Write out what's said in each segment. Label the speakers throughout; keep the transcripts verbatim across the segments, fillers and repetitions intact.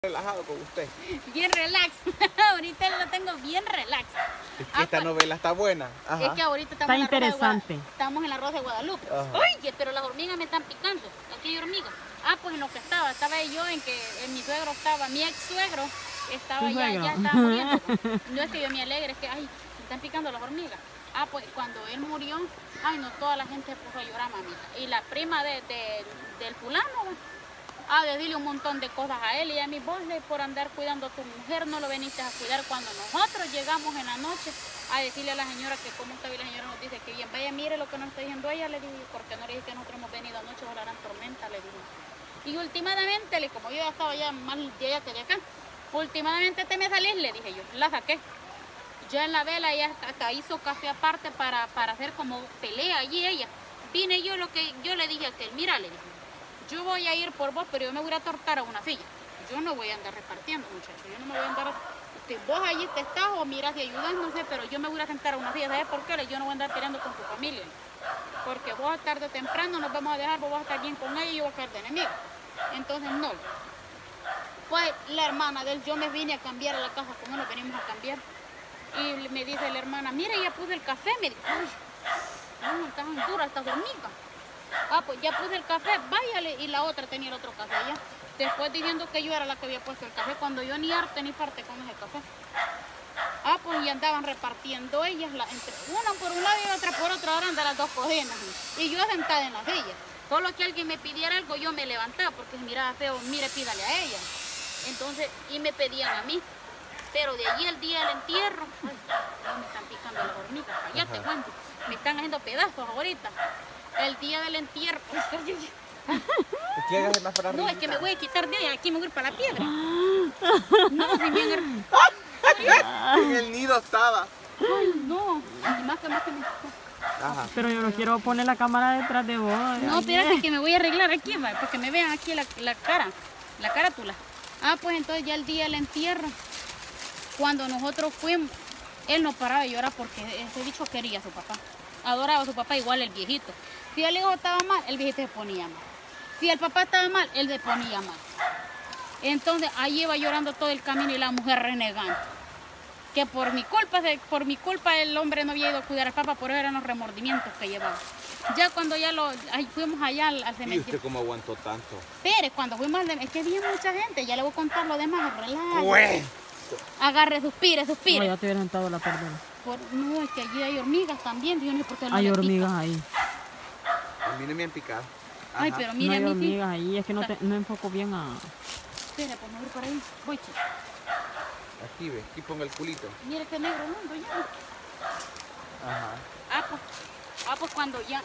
Speaker 1: Relajado con usted.
Speaker 2: Bien relax. Ahorita lo tengo bien relax.
Speaker 1: Es que ah, esta pues, novela está buena. Ajá.
Speaker 2: Es que ahorita estamos,
Speaker 3: está
Speaker 2: en
Speaker 3: interesante.
Speaker 2: La estamos en la Rosa de Guadalupe. Oye, pero las hormigas me están picando. Aquí hay hormigas. Ah, pues en lo que estaba, estaba yo en que en mi suegro estaba, mi ex suegro estaba ya, ya estaba muriendo. No es que yo me alegre, es que ay, me están picando las hormigas. Ah, pues cuando él murió, ay no, toda la gente puso a llorar, mamita. Y la prima de, de, del fulano, a decirle un montón de cosas a él y a mi voz, por andar cuidando a tu mujer, no lo veniste a cuidar cuando nosotros llegamos en la noche a decirle a la señora que cómo está bien. La señora nos dice que bien, vaya, mire lo que nos está diciendo ella, le dije, porque no le dije que nosotros hemos venido anoche a la gran tormenta, le dije. Y últimamente, como yo ya estaba ya más de allá que de acá, últimamente te me salís, le dije yo, la saqué. Yo en la vela ella hasta hizo café aparte para, para hacer como pelea allí ella. Vine yo, lo que yo le dije a aquel, mira, le dije, yo voy a ir por vos, pero yo me voy a tortar a una silla. Yo no voy a andar repartiendo, muchachos. Yo no me voy a andar... Si vos allí te estás o miras y ayudas, no sé, pero yo me voy a sentar a una silla. ¿Sabes por qué? Yo no voy a andar peleando con tu familia. Porque vos tarde o temprano nos vamos a dejar, vos vas a estar bien con ella y yo voy a estar de enemigo. Entonces, no. Pues la hermana de él, yo me vine a cambiar a la casa, como nos venimos a cambiar. Y me dice la hermana, mira, ya puse el café. Me dice, ay, no, están duras estas hormigas. Ah, pues ya puse el café, váyale, y la otra tenía el otro café allá. Después diciendo que yo era la que había puesto el café, cuando yo ni arte ni parte con ese café. Ah, pues y andaban repartiendo ellas, la, entre una por un lado y otra por otro, ahora andan las dos cogidas. Y yo sentada en la silla. Solo que alguien me pidiera algo, yo me levantaba, porque si miraba feo, mire, pídale a ella. Entonces, y me pedían a mí. Pero de allí el día del entierro, ay, no me están picando las hormigas, cállate, Juan, me están haciendo pedazos ahorita. El día del entierro.
Speaker 1: ¿Quieres más para arriba?
Speaker 2: No, es que me voy a quitar de ahí, aquí me voy a ir para la piedra. No, si bien...
Speaker 1: En el nido estaba.
Speaker 2: Ay, no, ni más que más que me...
Speaker 3: Ajá. Pero yo no quiero poner la cámara detrás de vos.
Speaker 2: No, espérate que me voy a arreglar aquí, ¿va? Porque me vean aquí la, la cara, la carátula. Ah, pues entonces ya el día del entierro, cuando nosotros fuimos, él no paraba de llorar porque ese bicho quería a su papá. Adoraba a su papá igual el viejito. Si el hijo estaba mal, el viejito se ponía mal. Si el papá estaba mal, él se ponía mal. Entonces ahí iba llorando todo el camino y la mujer renegando. Que por mi culpa, por mi culpa el hombre no había ido a cuidar al papá, por eso eran los remordimientos que llevaba. Ya cuando ya lo ay, fuimos allá al, al cementerio.
Speaker 1: ¿Y usted cómo aguantó tanto?
Speaker 2: Pero cuando fuimos al es que había mucha gente, ya le voy a contar lo demás, relájese. Agarre, suspire, suspire.
Speaker 3: No, ya te hubiera sentado la perdona.
Speaker 2: Por, no, es que allí hay hormigas también, yo no sé por qué no
Speaker 3: hay
Speaker 2: le
Speaker 3: hormigas
Speaker 2: pica.
Speaker 3: ahí.
Speaker 1: A mí no me han picado. Ajá.
Speaker 2: Ay, pero mire,
Speaker 3: no hay
Speaker 2: a mí
Speaker 3: hormigas
Speaker 2: sí.
Speaker 3: ahí, es que no, te, no enfoco bien a...
Speaker 2: Espera, pues me voy por ahí. Voy, chico.
Speaker 1: Aquí ve, aquí ponga el culito.
Speaker 2: Mire qué negro mundo ya.
Speaker 1: Ajá.
Speaker 2: Ah, pues, ah, pues cuando ya...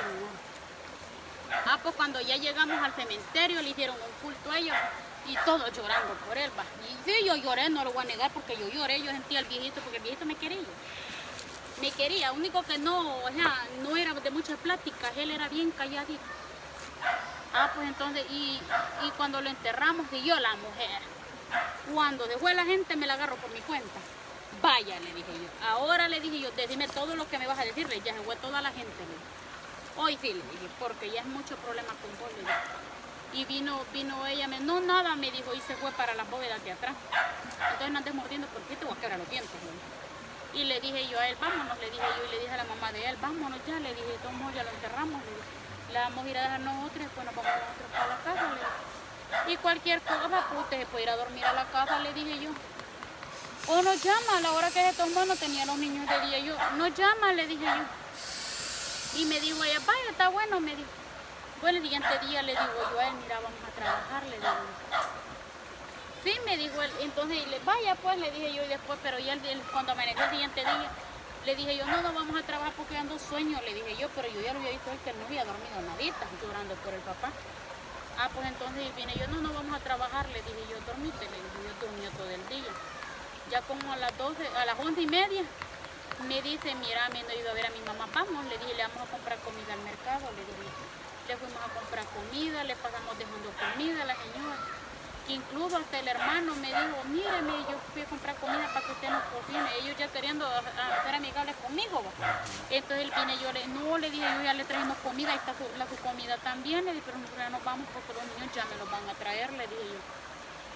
Speaker 2: Ah, pues cuando ya llegamos al cementerio le hicieron un culto a ellos y todos llorando por él, va. Y sí, yo lloré, no lo voy a negar porque yo lloré, yo sentía al viejito porque el viejito me quería. Me quería, único que no, o sea, no era de muchas pláticas, él era bien calladito. Ah, pues entonces, y, y cuando lo enterramos, y yo la mujer, cuando dejó a la gente me la agarro por mi cuenta. Vaya, le dije yo. Ahora le dije yo, decime todo lo que me vas a decirle, ya se fue toda la gente. Le dije. Hoy sí, le dije, porque ya es mucho problema con vos, le dije. Y vino, vino ella, me, no nada, me dijo, y se fue para las bóvedas de atrás. Entonces no andes mordiendo porque te voy a quebrar los dientes, le dije. Y le dije yo a él, vámonos, le dije yo, y le dije a la mamá de él, vámonos ya, le dije, todos ya lo enterramos, le dije. Le vamos a ir a dejar nosotros y después nos vamos nosotros para la casa, le dije. Y cualquier cosa, pues usted se puede ir a dormir a la casa, le dije yo. O nos llama, a la hora que se tomó no tenía los niños de día, yo, nos llama, le dije yo. Y me dijo ella, vaya, está bueno, me dijo. Pues el siguiente día le digo yo a él, mira, vamos a trabajar, le digo. Sí, me dijo él, entonces, le, vaya pues, le dije yo, y después, pero ya el, el, cuando amaneció el siguiente día, le dije yo, no, no vamos a trabajar porque ando sueño, le dije yo, pero yo ya lo había visto él que él no había dormido nadita, llorando por el papá. Ah, pues entonces viene yo, no, no vamos a trabajar, le dije yo, dormite, le dije yo, durmió todo el día. Ya como a las doce, a las once y media, me dice, mira, me he ido a ver a mi mamá, vamos, le dije, le vamos a comprar comida al mercado, le dije, le fuimos a comprar comida, le pasamos dejando comida a la señora. Incluso hasta el hermano me dijo, míreme, yo fui a comprar comida para que usted nos cocine, ellos ya queriendo ser amigables conmigo, ¿va? Entonces él viene, yo le, no, le dije, yo ya le trajimos comida, ahí está su, la, su comida también, le dije, pero nosotros ya nos vamos porque los niños ya me los van a traer, le dije yo.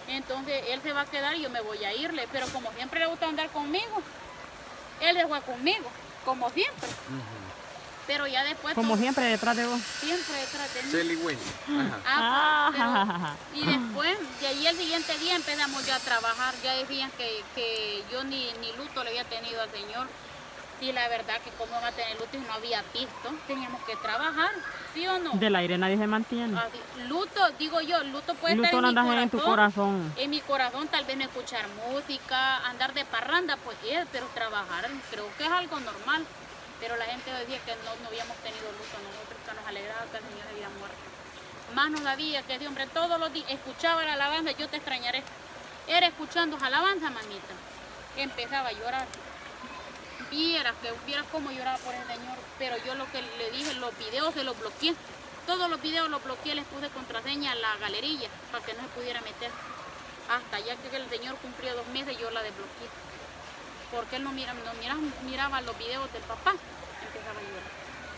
Speaker 2: Entonces él se va a quedar y yo me voy a irle, pero como siempre le gusta andar conmigo, él se fue conmigo, como siempre.
Speaker 1: Ujú.
Speaker 2: Pero ya después...
Speaker 3: Como
Speaker 2: todo-
Speaker 3: siempre detrás de vos.
Speaker 2: Siempre detrás de mí.
Speaker 1: Sally Wendy. Ajá.
Speaker 2: Ah, pues,
Speaker 3: Ah,
Speaker 2: pero- y después, de ahí el siguiente día empezamos ya a trabajar, ya decían que, que yo ni, ni luto le había tenido al Señor. Y la verdad que como iba a tener luto y no había visto, teníamos que trabajar, ¿sí o no?
Speaker 3: Del aire nadie se mantiene.
Speaker 2: Así, luto, digo yo, luto puede
Speaker 3: El
Speaker 2: estar
Speaker 3: luto
Speaker 2: en
Speaker 3: lo
Speaker 2: mi
Speaker 3: andas en tu corazón.
Speaker 2: En mi corazón tal vez no escuchar música, andar de parranda, pues es, pero trabajar creo que es algo normal. Pero la gente decía que no, no habíamos tenido luto nosotros, que nos alegraba que el Señor había muerto. Más nos sabía que ese hombre todos los días escuchaba la alabanza, yo te extrañaré. Era escuchando alabanza, mamita. Empezaba a llorar. Vieras que vieras cómo lloraba por el Señor, pero yo lo que le dije, los videos se los bloqueé. Todos los videos los bloqueé, les puse contraseña a la galería para que no se pudiera meter. Hasta ya que el Señor cumplió dos meses yo la desbloqueé. Porque él no, mira, no miraba, miraba los videos del papá, empezaba a llorar.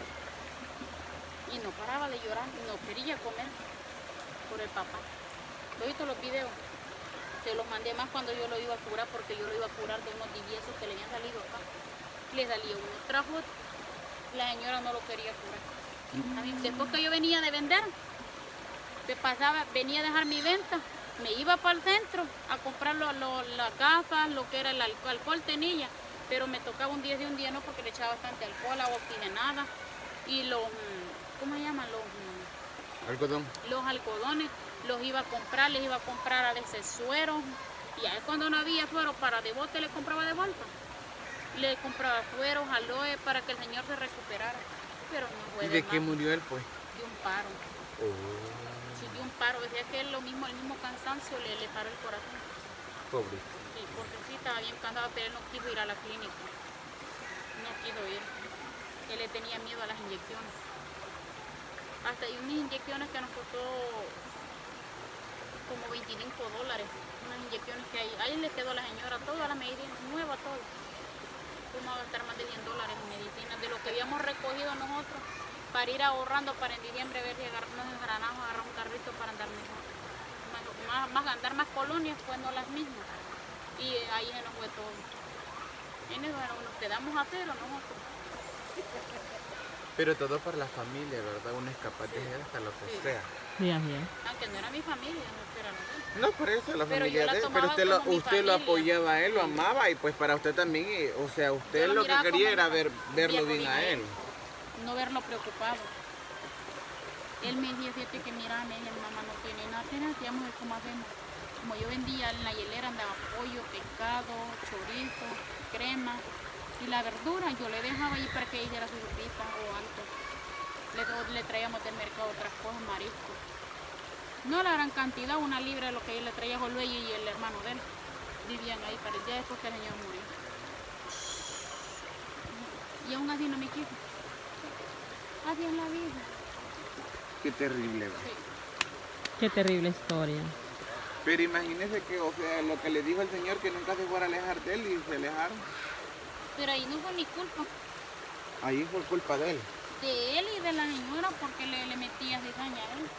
Speaker 2: Y no paraba de llorar, no quería comer por el papá. Yo he visto los videos, se los mandé más cuando yo lo iba a curar, porque yo lo iba a curar de unos diviesos que le habían salido acá. Le salía uno tras otro, la señora no lo quería curar. A mí, después que yo venía de vender, se pasaba, venía a dejar mi venta, me iba para el centro a comprar lo, lo, las gafas, lo que era el alcohol, alcohol tenía, pero me tocaba un día sí, un día no, porque le echaba bastante alcohol, agua oxigenada y los, ¿cómo se llaman? Los,
Speaker 1: Algodón.
Speaker 2: los algodones, los iba a comprar, les iba a comprar a veces suero, y a él cuando no había suero para de bote le compraba de bolsa. Le compraba sueros, aloe para que el señor se recuperara, pero no fue
Speaker 1: ¿Y
Speaker 2: de
Speaker 1: de qué
Speaker 2: más,
Speaker 1: murió él, pues?
Speaker 2: de un paro.
Speaker 1: Oh,
Speaker 2: Sí, de un paro, decía que él lo mismo, el mismo cansancio le, le paró el corazón.
Speaker 1: pobre.
Speaker 2: Sí, porque sí estaba bien cansado, pero él no quiso ir a la clínica. No quiso ir. Él le tenía miedo a las inyecciones. Hasta hay unas inyecciones que nos costó como veinticinco dólares. Unas inyecciones que ahí, ahí le quedó a la señora todas las medicinas, nuevas todo. Fuimos a gastar más de cien dólares en medicinas de lo que habíamos recogido nosotros para ir ahorrando para en diciembre ver si agarramos engranamos, agarrar un carrito para andar mejor. Más, más, más andar más colonias, pues no las mismas. Y ahí se nos fue todo. En eso bueno, nos quedamos a cero nosotros.
Speaker 1: Pero todo por la familia, ¿verdad? Uno es capaz de hacer hasta lo que
Speaker 2: Sí.
Speaker 1: sea.
Speaker 3: Sí, así es.
Speaker 2: Aunque no era mi familia, no era así.
Speaker 1: No, por eso la
Speaker 2: Pero
Speaker 1: familia
Speaker 2: yo la
Speaker 1: de él. Pero
Speaker 2: tomaba
Speaker 1: usted, lo,
Speaker 2: como mi
Speaker 1: usted lo
Speaker 2: familia.
Speaker 1: apoyaba a él, lo amaba y pues para usted también, eh, o sea, usted
Speaker 2: Yo lo
Speaker 1: lo que
Speaker 2: miraba
Speaker 1: quería
Speaker 2: como
Speaker 1: era
Speaker 2: mi
Speaker 1: ver,
Speaker 2: fa-
Speaker 1: verlo
Speaker 2: verlo
Speaker 1: bien a él.
Speaker 2: No verlo preocupado. Él me decía, fíjate que mira, me decía, mamá no tiene nada, tiene, hacíamos el como hacemos. Como yo vendía en la hielera, andaba pollo, pescado, chorizo, crema y la verdura, yo le dejaba ahí para que hiciera su sopita o algo. Le, le traíamos del mercado otras cosas, mariscos. No la gran cantidad, una libra de lo que yo le traía a Joluey y el hermano de él. Vivían ahí para el día después que el señor murió. Y aún así no me quiso. Así es la vida.
Speaker 1: Qué terrible, ¿va?
Speaker 2: Sí.
Speaker 3: Qué terrible historia.
Speaker 1: Pero imagínese que, o sea, lo que le dijo el Señor que nunca se fuera a alejar de él y se alejaron.
Speaker 2: Pero ahí no fue mi culpa.
Speaker 1: Ahí fue culpa de él.
Speaker 2: De él y de la señora porque le, le metía cizaña a él.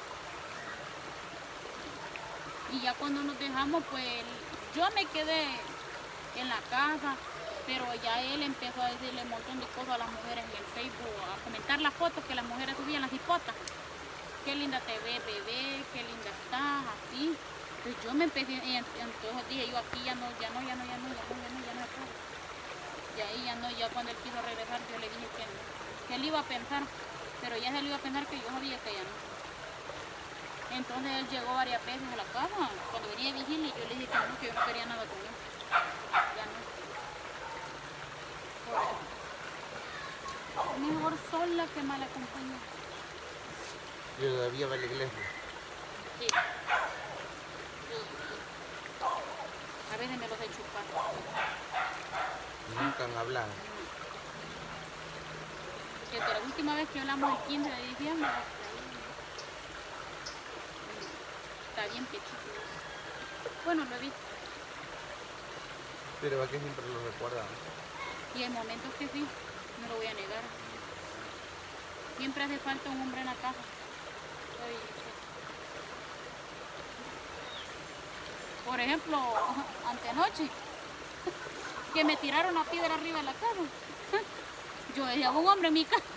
Speaker 2: Y ya cuando nos dejamos, pues yo me quedé en la casa, pero ya él empezó a decirle un montón de cosas a las mujeres en el Facebook, a comentar las fotos que las mujeres subían, las hipotas. Qué linda te ves, bebé, qué linda estás, así. Entonces yo me empecé, y entonces dije yo aquí ya no, ya no, ya no, ya no, ya no, ya no, ya no puedo. Y ahí ya no, ya cuando él quiso regresar yo le dije que, que él iba a pensar, pero ya se le iba a pensar que yo sabía que ya no. Entonces él llegó varias veces a la casa, cuando venía de vigilia, y yo le dije que no, que yo no quería nada con él. Ya no. Por eso. Mejor sola que mal acompañada.
Speaker 1: Y todavía va a la iglesia.
Speaker 2: Sí. Sí, sí. A veces me los he chupado.
Speaker 1: Nunca han hablado.
Speaker 2: Desde la última vez que hablamos el quince de diciembre, está bien pechito. Bueno, lo he visto.
Speaker 1: Pero va que siempre lo recuerda.
Speaker 2: Y hay momentos que sí, no lo voy a negar. Siempre hace falta un hombre en la casa. Ay, Por ejemplo, antenoche, que me tiraron la piedra arriba de la casa. Yo dejaba un hombre en mi casa.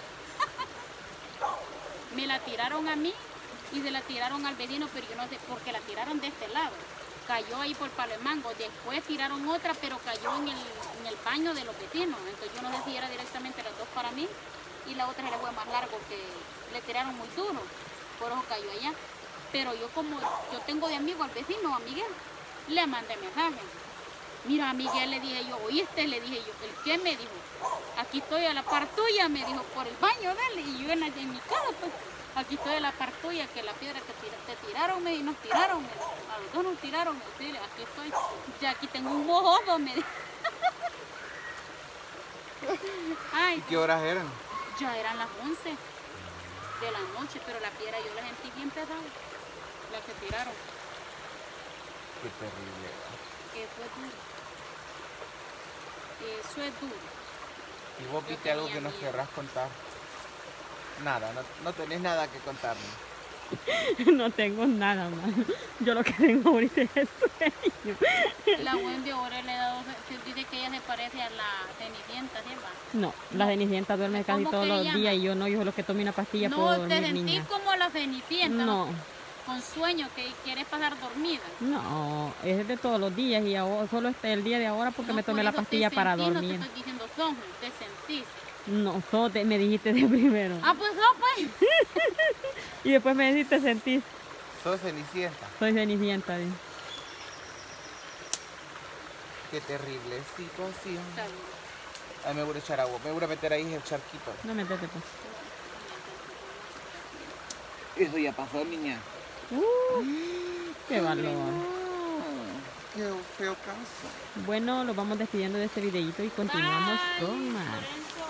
Speaker 2: Me la tiraron a mí y se la tiraron al vecino, pero yo no sé, porque la tiraron de este lado. Cayó ahí por Palo de Mango. Después tiraron otra, pero cayó en el, en el baño de los vecinos. Entonces yo no sé si era directamente las dos para mí y la otra se le fue más largo, que le tiraron muy duro. Por eso cayó allá. Pero yo como yo tengo de amigo al vecino, a Miguel, le mandé mensaje. Mira, a Miguel le dije yo, ¿oíste? Le dije yo, ¿el qué? Me dijo, aquí estoy a la par tuya, me dijo, por el baño de él. Y yo en, la, en mi casa, pues, aquí estoy a la par tuya, que la piedra que tira, te tiraron, me, y nos tiraron, me dijo, a los dos nos tiraron, me dijo, aquí estoy, ya aquí tengo un mojodo, me dijo. Ay,
Speaker 1: ¿Y qué horas eran?
Speaker 2: ya eran las once de la noche, pero la piedra yo la sentí bien pesada, la que tiraron.
Speaker 1: Qué terrible.
Speaker 2: Eso es duro. Eso es duro.
Speaker 1: ¿Y vos viste algo que nos querrás contar? Nada, no, no tenés nada que contarnos.
Speaker 3: No tengo nada más. Yo lo que tengo ahorita es sueño.
Speaker 2: La Wendy ahora le ha dado, dice que ella se parece a la Cenicienta, ¿sí va?
Speaker 3: No, la Cenicienta duerme casi
Speaker 2: ¿Cómo
Speaker 3: todos
Speaker 2: que
Speaker 3: los
Speaker 2: le llama?
Speaker 3: días y yo no, yo solo que tomé una pastilla
Speaker 2: No,
Speaker 3: puedo
Speaker 2: te
Speaker 3: dormir,
Speaker 2: sentí
Speaker 3: niña.
Speaker 2: como la Cenicienta,
Speaker 3: No,
Speaker 2: con sueño, que quieres pasar dormida.
Speaker 3: no, es de todos los días y ahora, solo este el día de ahora porque
Speaker 2: No,
Speaker 3: me tomé
Speaker 2: por
Speaker 3: la
Speaker 2: eso te
Speaker 3: pastilla para
Speaker 2: sentí,
Speaker 3: dormir.
Speaker 2: No te estoy diciendo son, te sentís.
Speaker 3: No, solo te- me dijiste de primero.
Speaker 2: Ah, pues no, pues.
Speaker 3: Y después me dijiste sentís.
Speaker 1: Sos Cenicienta.
Speaker 3: Soy Cenicienta. di.
Speaker 1: Qué terrible situación.
Speaker 2: Está bien.
Speaker 1: Ay, me voy a echar agua, me voy a meter ahí en el charquito.
Speaker 3: No, métete pues.
Speaker 1: Eso ya pasó, niña.
Speaker 3: Uh, qué valor.
Speaker 1: Qué feo caso.
Speaker 3: Bueno, lo vamos despidiendo de este videito y continuamos
Speaker 2: Bye.
Speaker 3: con más.
Speaker 2: Lorenzo.